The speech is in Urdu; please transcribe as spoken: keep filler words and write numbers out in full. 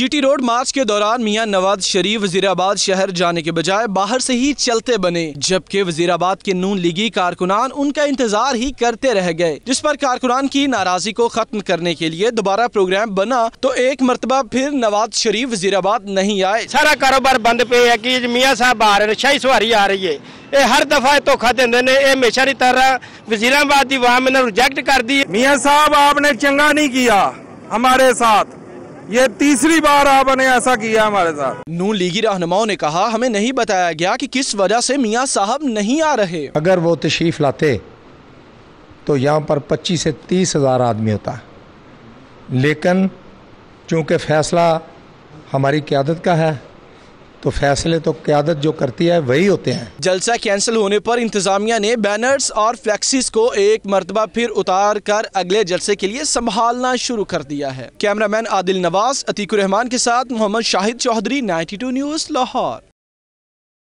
جی ٹی روڈ مارچ کے دوران میاں نواز شریف وزیرآباد شہر جانے کے بجائے باہر سے ہی چلتے بنے، جبکہ وزیرآباد کے نون لیگی کارکنان ان کا انتظار ہی کرتے رہ گئے، جس پر کارکنان کی ناراضی کو ختم کرنے کے لیے دوبارہ پروگرام بنا تو ایک مرتبہ پھر نواز شریف وزیرآباد نہیں آئے۔ سارا کاروبار بند پہ ہے کہ میاں صاحب آ رہے ہیں، شاہی سواری آ رہی ہے، اے ہر دفعہ دھوکھا دیندے نے، اے ہمیشہ کی طرح وزیرآباد دی عوام نے ریجیکٹ کر دی۔ میاں صاحب آپ نے چنگا نہیں کیا ہمارے ساتھ، یہ تیسری بار آپ نے ایسا کیا ہمارے ساتھ۔ نون لیگی رہنماؤں نے کہا ہمیں نہیں بتایا گیا کہ کس وجہ سے میاں صاحب نہیں آ رہے۔ اگر وہ تشریف لاتے تو یہاں پر پچیس سے تیس ہزار آدمی ہوتا، لیکن چونکہ فیصلہ ہماری قیادت کا ہے تو فیصلے تو قیادت جو کرتی ہے وہی ہوتے ہیں۔ جلسہ کینسل ہونے پر انتظامیہ نے بینرز اور فلیکسیز کو ایک مرتبہ پھر اتار کر اگلے جلسے کے لیے سنبھالنا شروع کر دیا ہے۔ کیمرہ مین عادل نواز، عتیق الرحمان کے ساتھ Muhammad Shahid Chaudhry, ninety two news Lahore.